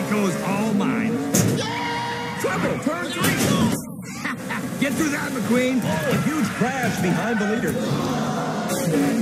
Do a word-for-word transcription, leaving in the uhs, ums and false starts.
dinoco's all mine. Trouble, turn three. Get through that, McQueen. A huge crash behind the leaders.